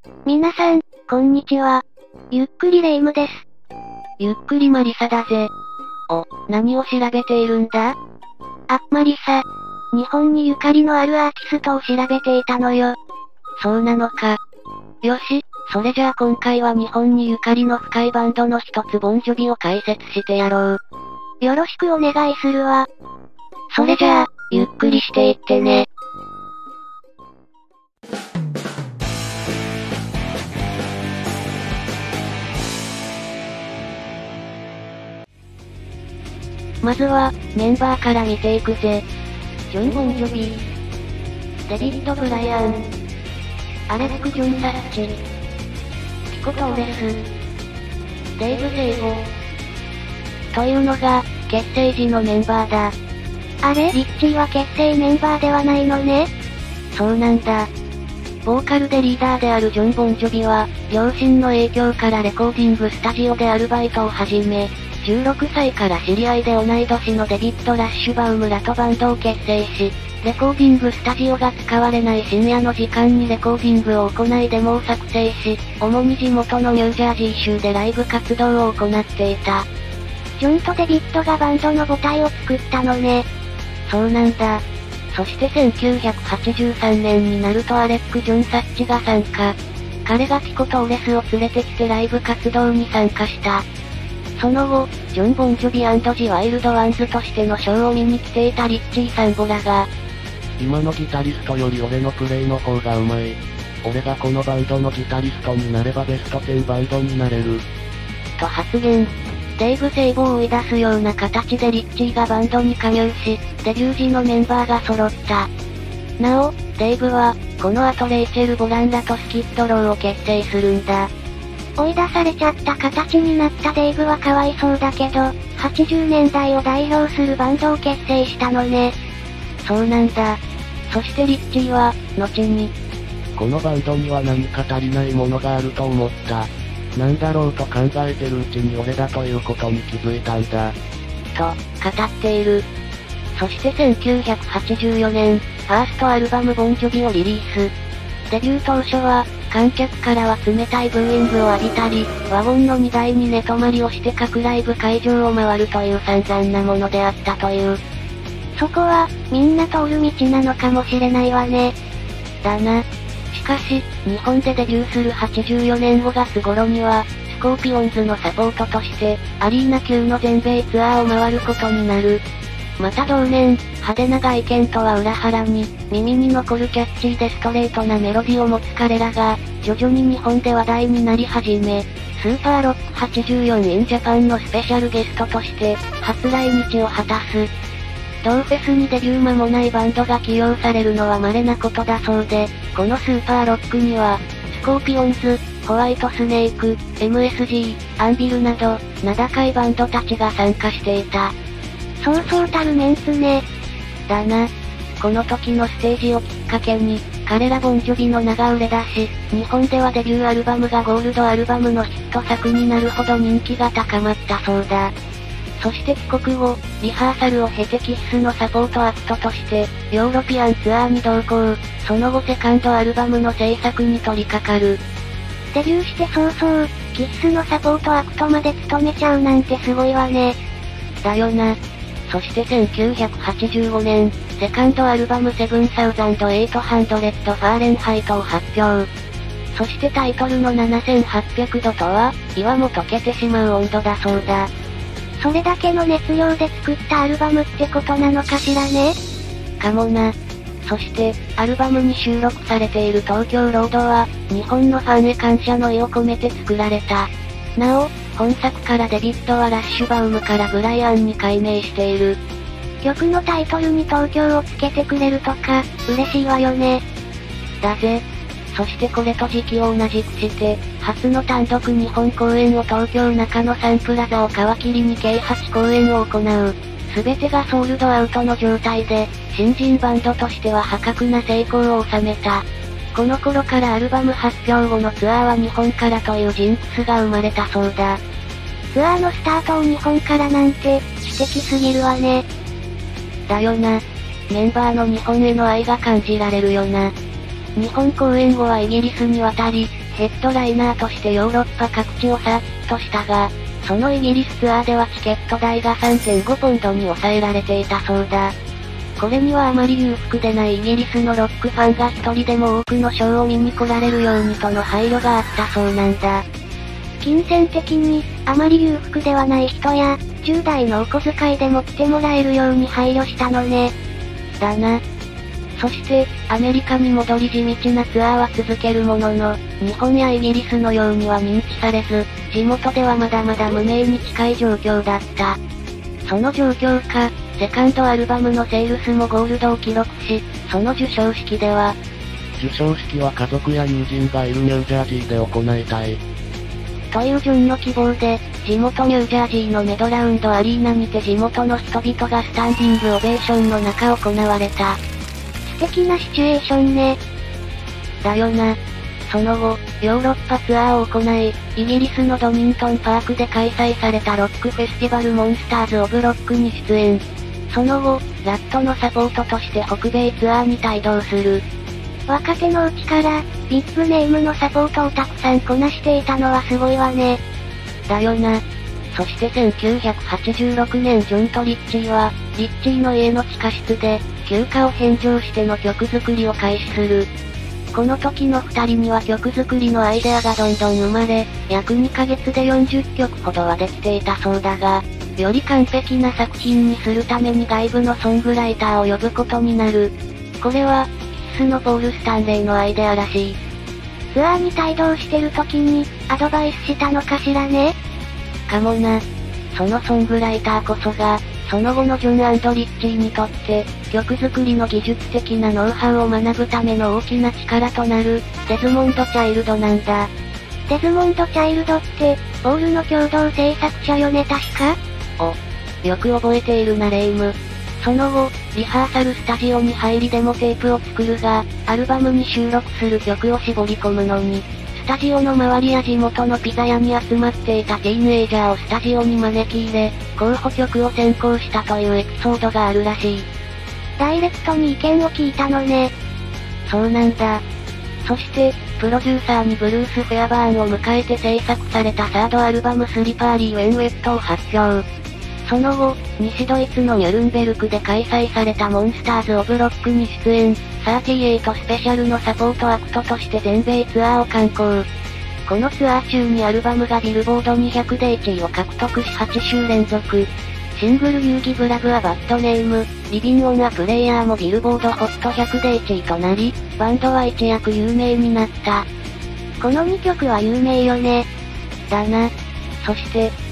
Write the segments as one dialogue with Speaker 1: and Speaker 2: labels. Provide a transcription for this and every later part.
Speaker 1: 皆さん、こんにちは。ゆっくりレ夢ムです。
Speaker 2: ゆっくりマリサだぜ。何を調べているんだ？
Speaker 1: マリサ。日本にゆかりのあるアーティストを調べていたのよ。
Speaker 2: そうなのか。よし、それじゃあ今回は日本にゆかりの深いバンドの一つボンジョビを解説してやろう。
Speaker 1: よろしくお願いするわ。
Speaker 2: それじゃあ、ゆっくりしていってね。まずは、メンバーから見ていくぜ。ジョン・ボンジョビ、デビッド・ブライアン、アレック・ジョン・サッチ、ピコ・トーレス、デイブ・セイゴというのが、結成時のメンバーだ。
Speaker 1: あれ？リッチーは結成メンバーではないのね。
Speaker 2: そうなんだ。ボーカルでリーダーであるジョン・ボンジョビは、両親の影響からレコーディングスタジオでアルバイトを始め、16歳から知り合いで同い年のデビッド・ラッシュバウムらとバンドを結成し、レコーディングスタジオが使われない深夜の時間にレコーディングを行いデモを作成し、主に地元のニュージャージー州でライブ活動を行っていた。
Speaker 1: ジョンとデビッドがバンドの母体を作ったのね。
Speaker 2: そうなんだ。そして1983年になるとアレック・ジョン・サッチが参加。彼がピコ・トーレスを連れてきてライブ活動に参加した。その後、ジョン・ボンジョビ&ジ・ワイルド・ワンズとしてのショーを見に来ていたリッチー・サンボラが、
Speaker 3: 今のギタリストより俺のプレイの方が上手い。俺がこのバンドのギタリストになればベスト10バンドになれる。
Speaker 2: と発言。デイブ・セイボを追い出すような形でリッチーがバンドに加入し、デビュー時のメンバーが揃った。なお、デイブは、この後レイチェル・ボランらとスキッドローを結成するんだ。
Speaker 1: 追い出されちゃった形になったデイブはかわいそうだけど、80年代を代表するバンドを結成したのね。
Speaker 2: そうなんだ。そしてリッチーは、後に、
Speaker 3: このバンドには何か足りないものがあると思った。なんだろうと考えてるうちに俺だということに気づいたんだ。
Speaker 2: と、語っている。そして1984年、ファーストアルバムボンジョビをリリース。デビュー当初は、観客からは冷たいブーイングを浴びたり、ワゴンの荷台に寝泊まりをして各ライブ会場を回るという散々なものであったという。
Speaker 1: そこは、みんな通る道なのかもしれないわね。
Speaker 2: だな。しかし、日本でデビューする84年5月頃には、スコーピオンズのサポートとして、アリーナ級の全米ツアーを回ることになる。また同年、派手な外見とは裏腹に、耳に残るキャッチーでストレートなメロディを持つ彼らが、徐々に日本で話題になり始め、スーパーロック84 in Japan のスペシャルゲストとして、初来日を果たす。同フェスにデビュー間もないバンドが起用されるのは稀なことだそうで、このスーパーロックには、スコーピオンズ、ホワイトスネーク、MSG、アンビルなど、名高いバンドたちが参加していた。
Speaker 1: そうそうたるメンツね。
Speaker 2: だな。この時のステージをきっかけに、彼らボンジョビの名が売れ出し、日本ではデビューアルバムがゴールドアルバムのヒット作になるほど人気が高まったそうだ。そして帰国後、リハーサルを経てキッスのサポートアクトとして、ヨーロピアンツアーに同行、その後セカンドアルバムの制作に取り掛かる。
Speaker 1: デビューして早々、キッスのサポートアクトまで務めちゃうなんてすごいわね。
Speaker 2: だよな。そして1985年、セカンドアルバム7800ファーレンハイトを発表。そしてタイトルの7800度とは、岩も溶けてしまう温度だそうだ。
Speaker 1: それだけの熱量で作ったアルバムってことなのかしらね。
Speaker 2: かもな。そして、アルバムに収録されている東京ロードは、日本のファンへ感謝の意を込めて作られた。なお、本作からデビッドはラッシュバウムからブライアンに改名している。
Speaker 1: 曲のタイトルに東京をつけてくれるとか、嬉しいわよね。
Speaker 2: だぜ。そしてこれと時期を同じくして、初の単独日本公演を東京中野サンプラザを皮切りに計8公演を行う。すべてがソールドアウトの状態で、新人バンドとしては破格な成功を収めた。この頃からアルバム発表後のツアーは日本からというジンクスが生まれたそうだ。
Speaker 1: ツアーのスタートを日本からなんて、素敵すぎるわね。
Speaker 2: だよな。メンバーの日本への愛が感じられるよな。日本公演後はイギリスに渡り、 ヘッドライナーとしてヨーロッパ各地をサーキットしたが、そのイギリスツアーではチケット代が 3.5 ポンドに抑えられていたそうだ。これにはあまり裕福でないイギリスのロックファンが一人でも多くのショーを見に来られるようにとの配慮があったそうなんだ。
Speaker 1: 金銭的に、あまり裕福ではない人や、10代のお小遣いでも来てもらえるように配慮したのね。
Speaker 2: だな。そして、アメリカに戻り地道なツアーは続けるものの、日本やイギリスのようには認知されず、地元ではまだまだ無名に近い状況だった。その状況か、セカンドアルバムのセールスもゴールドを記録し、その授賞式では、
Speaker 3: 授賞式は家族や友人がいるニュージャージーで行いたい。
Speaker 2: というジョンの希望で、地元ニュージャージーのメドラウンドアリーナにて地元の人々がスタンディングオベーションの中行われた。
Speaker 1: 素敵なシチュエーションね。
Speaker 2: だよな。その後、ヨーロッパツアーを行い、イギリスのドミントンパークで開催されたロックフェスティバルモンスターズ・オブ・ロックに出演。その後、ラットのサポートとして北米ツアーに帯同する。
Speaker 1: 若手のうちから、ビッグネームのサポートをたくさんこなしていたのはすごいわね。
Speaker 2: だよな。そして1986年ジョンとリッチーは、リッチーの家の地下室で、休暇を返上しての曲作りを開始する。この時の二人には曲作りのアイデアがどんどん生まれ、約2ヶ月で40曲ほどはできていたそうだが、より完璧な作品にするために外部のソングライターを呼ぶことになる。これは、キスのポール・スタンレーのアイデアらしい。
Speaker 1: ツアーに帯同してる時に、アドバイスしたのかしらね？
Speaker 2: かもな。そのソングライターこそが、その後のジョン&リッチーにとって、曲作りの技術的なノウハウを学ぶための大きな力となる、デズモンド・チャイルドなんだ。
Speaker 1: デズモンド・チャイルドって、ポールの共同制作者よね確か？
Speaker 2: よく覚えているなレイム。その後、リハーサルスタジオに入りデモテープを作るが、アルバムに収録する曲を絞り込むのに、スタジオの周りや地元のピザ屋に集まっていたティーンエイジャーをスタジオに招き入れ、候補曲を選考したというエピソードがあるらしい。
Speaker 1: ダイレクトに意見を聞いたのね。
Speaker 2: そうなんだ。そして、プロデューサーにブルース・フェアバーンを迎えて制作されたサードアルバムスリパーリー・ウェン・ウェットを発表。その後、西ドイツのニュルンベルクで開催されたモンスターズ・オブ・ロックに出演、38スペシャルのサポートアクトとして全米ツアーを敢行。このツアー中にアルバムがビルボード200で1位を獲得し8週連続。シングル遊戯ブラブはバッドネーム、リビンオンアプレイヤーもビルボードホット100で1位となり、バンドは一躍有名になった。
Speaker 1: この2曲は有名よね。
Speaker 2: だな。そして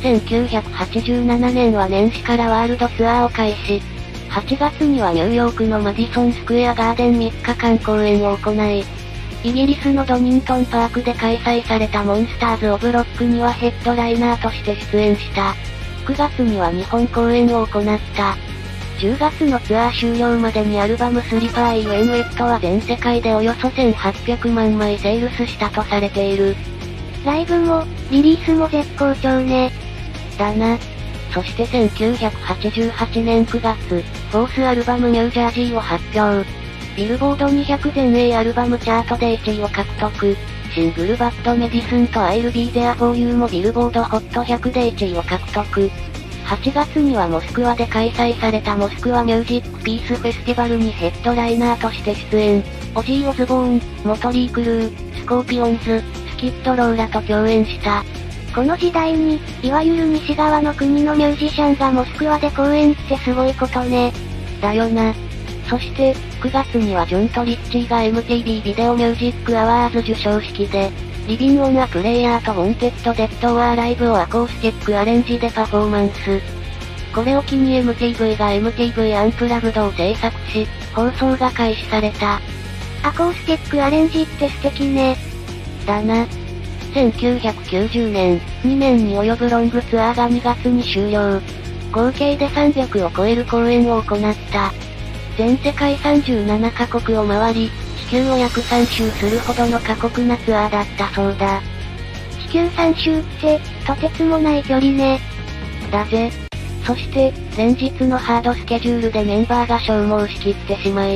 Speaker 2: 、1987年は年始からワールドツアーを開始。8月にはニューヨークのマディソンスクエアガーデン3日間公演を行い、イギリスのドミントンパークで開催されたモンスターズ・オブ・ロックにはヘッドライナーとして出演した。9月には日本公演を行った。10月のツアー終了までにアルバムスリパーイ・ウェン・ウェットは全世界でおよそ1800万枚セールスしたとされている。
Speaker 1: ライブも、リリースも絶好調ね。
Speaker 2: だな。そして1988年9月、フォースアルバムニュージャージーを発表。ビルボード200全英アルバムチャートで1位を獲得。シングルバッドメディスンと I'll Be There For You もビルボードホット100で1位を獲得。8月にはモスクワで開催されたモスクワミュージックピースフェスティバルにヘッドライナーとして出演。オジー・オズボーン、モトリー・クルー、スコーピオンズ、スキッド・ローラと共演した。
Speaker 1: この時代に、いわゆる西側の国のミュージシャンがモスクワで公演ってすごいことね。
Speaker 2: だよな。そして、9月にはジョンとリッチーが MTV ビデオミュージックアワーズ授賞式で、リビンオンアプレイヤーとウォンテッドデッドオアライブをアコースティックアレンジでパフォーマンス。これを機に MTV が MTV アンプラグドを制作し、放送が開始された。
Speaker 1: アコースティックアレンジって素敵ね。
Speaker 2: だな。1990年、2年に及ぶロングツアーが2月に終了。合計で300を超える公演を行った。全世界37カ国を回り、地球を約3周するほどの過酷なツアーだったそうだ。
Speaker 1: 地球3周って、とてつもない距離ね。
Speaker 2: だぜ。そして、連日のハードスケジュールでメンバーが消耗しきってしまい、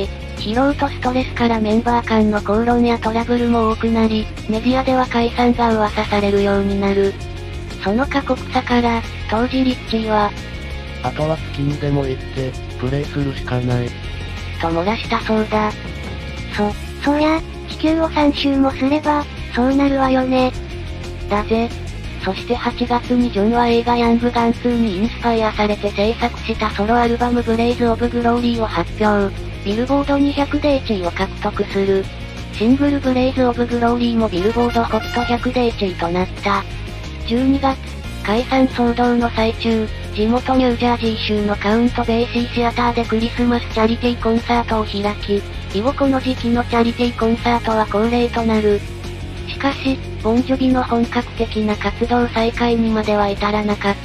Speaker 2: 疲労とストレスからメンバー間の口論やトラブルも多くなり、メディアでは解散が噂されるようになる。その過酷さから、当時リッチーは、
Speaker 3: あとは月にでも行って、プレイするしかない。
Speaker 2: と漏らしたそうだ。
Speaker 1: そりゃ、地球を3周もすれば、そうなるわよね。
Speaker 2: だぜ。そして8月にジョンは映画ヤングガン2にインスパイアされて制作したソロアルバムブレイズ・オブ・グローリーを発表。ビルボード200で1位を獲得する。シングルブレイズ・オブ・グローリーもビルボードホット100で1位となった。12月、解散騒動の最中、地元ニュージャージー州のカウントベイシーシアターでクリスマスチャリティーコンサートを開き、以後この時期のチャリティーコンサートは恒例となる。しかし、ボンジョビの本格的な活動再開にまでは至らなかった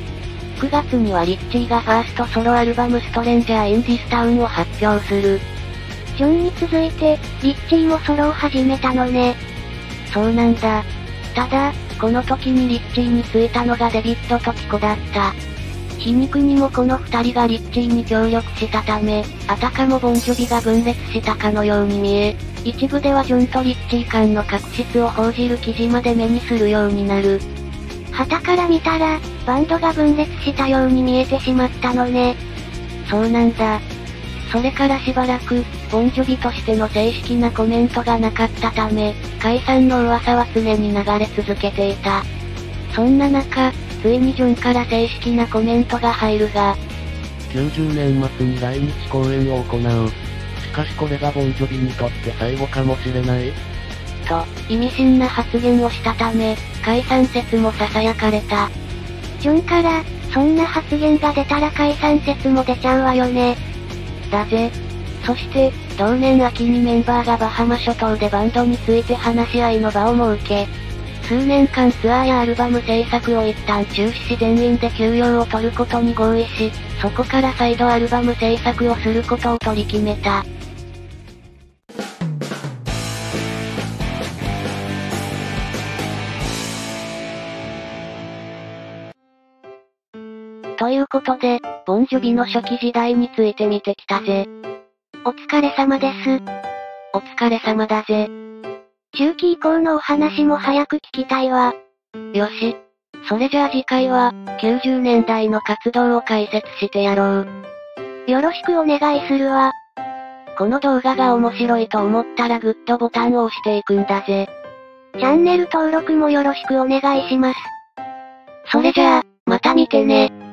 Speaker 2: 。9月にはリッチーがファーストソロアルバムストレンジャー・イン・ディスタウンを発表する。
Speaker 1: ジョンに続いて、リッチーもソロを始めたのね。
Speaker 2: そうなんだ。ただ、この時にリッチーについたのがデビッドとキコだった。皮肉にもこの二人がリッチーに協力したため、あたかもボンジョビが分裂したかのように見え、一部ではジョンとリッチー間の確執を報じる記事まで目にするようになる。
Speaker 1: 旗から見たら、バンドが分裂したように見えてしまったのね。
Speaker 2: そうなんだ。それからしばらく、ボンジョビとしての正式なコメントがなかったため、解散の噂は常に流れ続けていた。そんな中、ついにジョンから正式なコメントが入るが、
Speaker 3: 90年末に来日公演を行う。しかしこれがボンジョビにとって最後かもしれない。
Speaker 2: と、意味深な発言をしたため、解散説も囁かれた。
Speaker 1: ジョンから、そんな発言が出たら解散説も出ちゃうわよね。
Speaker 2: だぜ。そして、同年秋にメンバーがバハマ諸島でバンドについて話し合いの場を設け、数年間ツアーやアルバム制作を一旦中止し全員で休養を取ることに合意し、そこから再度アルバム制作をすることを取り決めた。ということで、ボンジョビの初期時代について見てきたぜ。
Speaker 1: お疲れ様です。
Speaker 2: お疲れ様だぜ。
Speaker 1: 中期以降のお話も早く聞きたいわ。
Speaker 2: よし。それじゃあ次回は、90年代の活動を解説してやろう。
Speaker 1: よろしくお願いするわ。
Speaker 2: この動画が面白いと思ったらグッドボタンを押していくんだぜ。
Speaker 1: チャンネル登録もよろしくお願いします。
Speaker 2: それじゃあ、また見てね。